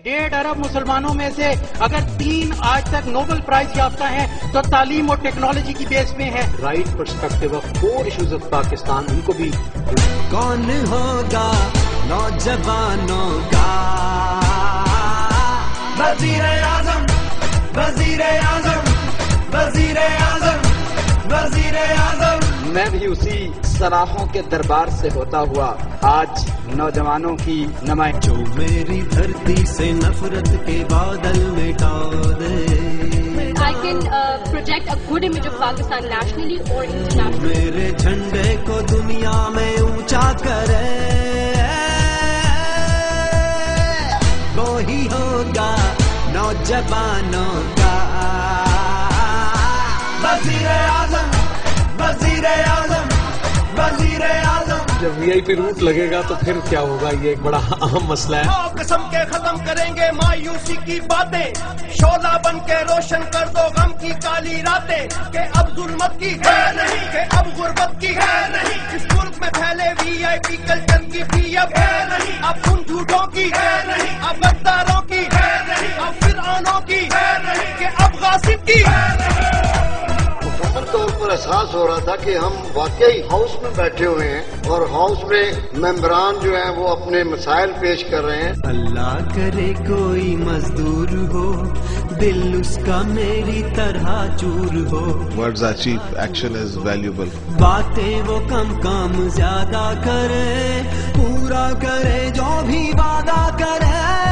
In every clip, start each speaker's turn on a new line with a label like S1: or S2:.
S1: 1.5 अरब मुसलमानों में से अगर 3 आज तक नोबेल प्राइज याफ्ता हैं तो तालीम और टेक्नोलॉजी की बेस पे है।
S2: Right perspective of 4 issues of Pakistan, उनको भी।
S3: कौन होगा नौजवानों का वजीर आजम, वजीर आजम, वजीर आजम, वजीर आजम।
S4: मैं भी उसी सराहों के दरबार से होता हुआ आज नौजवानों की नुमाइंदगी।
S3: जो मेरी धरती से नफरत के बादल मिटा दे।
S5: I can project a good image of Pakistan nationally or internationally.
S3: मेरे झंडे को दुनिया में ऊंचा करे, वो ही होगा नौजवानों का वजीर आजम, वजीर आजम, वजीर आजम।
S2: जब वीआईपी रूट लगेगा तो फिर क्या होगा, ये एक बड़ा अहम मसला है।
S6: कसम के खत्म करेंगे मायूसी की बातें, शोला बन के रोशन कर दो गम की काली रातें, कि अब जुल्मत की है नहीं, कि अब गुर्बत की है नहीं, इस मुल्क में फैले वीआईपी कल्चर की भी अब है नहीं, अब उन झूठों की है नहीं, अब गद्दारों की है नहीं, अब फिरआनों की है नहीं, कि अब गासिब की है नहीं।
S7: मुकम्मल तौर पर एहसास हो रहा था कि हम वाकई हाउस में बैठे हुए हैं और हाउस में मेंबरान जो हैं वो अपने मसाइल पेश कर रहे हैं।
S3: अल्लाह करे कोई मजदूर हो, दिल उसका मेरी तरह चूर हो।
S8: Words are cheap, action is valuable.
S3: बातें वो कम काम ज्यादा करे, पूरा करे जो भी वादा करे,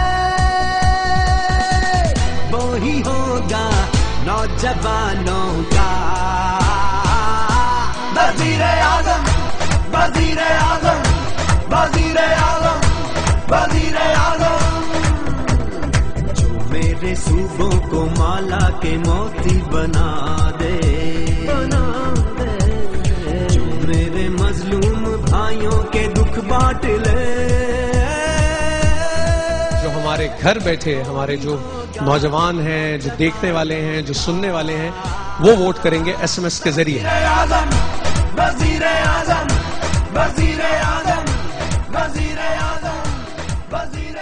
S3: वो ही होगा नौजवानों का वजीर आजम, वजीर आजम, वजीर आजम, वजीर आजम। जो मेरे सूबों को माला के मोती बना दे, जो मेरे मजलूम भाइयों के दुख बांट ले।
S2: जो हमारे घर बैठे हमारे जो नौजवान हैं, जो देखने वाले हैं, जो सुनने वाले हैं, वो वोट करेंगे SMS के जरिए।
S3: वजीर आजम, वजीर आजम, वजीर आजम, वजीर